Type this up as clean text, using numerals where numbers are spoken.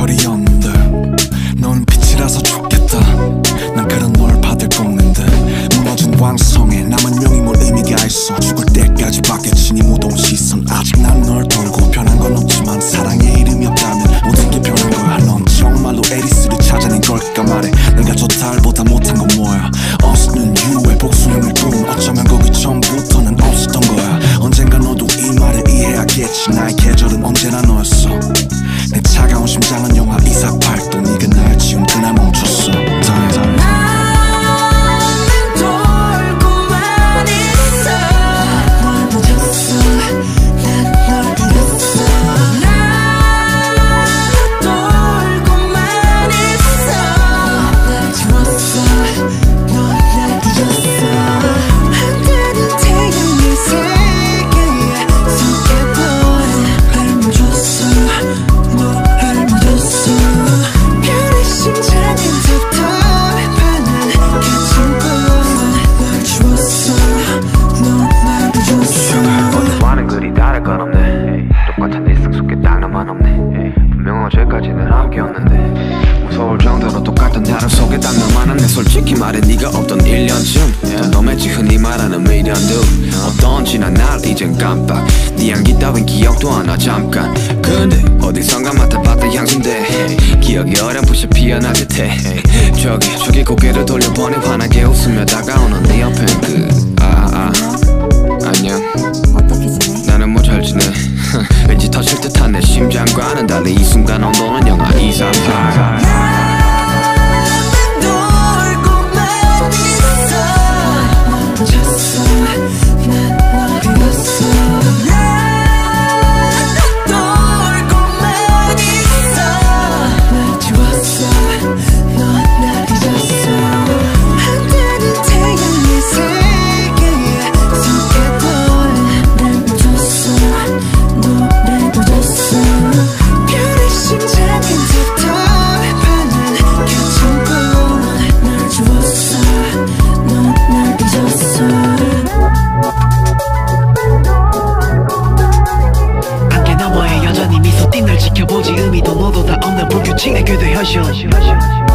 별이었는데 넌 빛이라서 좋겠다. 난 그런 널 받을 꺾는데 무너진 왕성에 남은 명이 뭘 의미가 있어. 죽을 때까지 받겠지 네 무더운 시선. 아직 난 널 돌고 변한 건 없지만 사랑에 이름이 없다면 모든 게 변한 거야. 넌 정말로 에리스를 찾아낸 걸까 말해. 내가 저 달보다 못한 건 뭐야. 어스는 유의 복수형을 꿈. 어쩌면 거기 전부터는 없었던 거야. 언젠가 너도 이 말을 이해하겠지. 나의 계절은 언제나 너였어. 내 차가운 심장은 영하 248도. 네가 날 지운 그날 멈췄어. 똑같은 일상 속에 딱 나만 없네. 분명 어제까지는 함께였는데 무서울 정도로 똑같은 나름 속에 딱 너만 없네. 솔직히 말해 네가 없던 1년쯤 더 너매지 흔히 말하는 미련도 어떤 지난 날 이젠 깜빡. 네 향기 따윈 기억도 안 나 잠깐. 근데 어디선가 맡아봤던 향수인데 기억이 어렴풋이 피어날 듯해. 저기 고개를 돌려보니 환하게 웃으며 다가오는 네 옆엔 안녕. 어떻게 지내? 나는 뭐 잘 지내. 왠지 터질 듯한 내 심장과는 달리 이 순간 온도는 영하 238. 지켜보지 의미도 너도 다 없는 불규칙의 궤도 현실.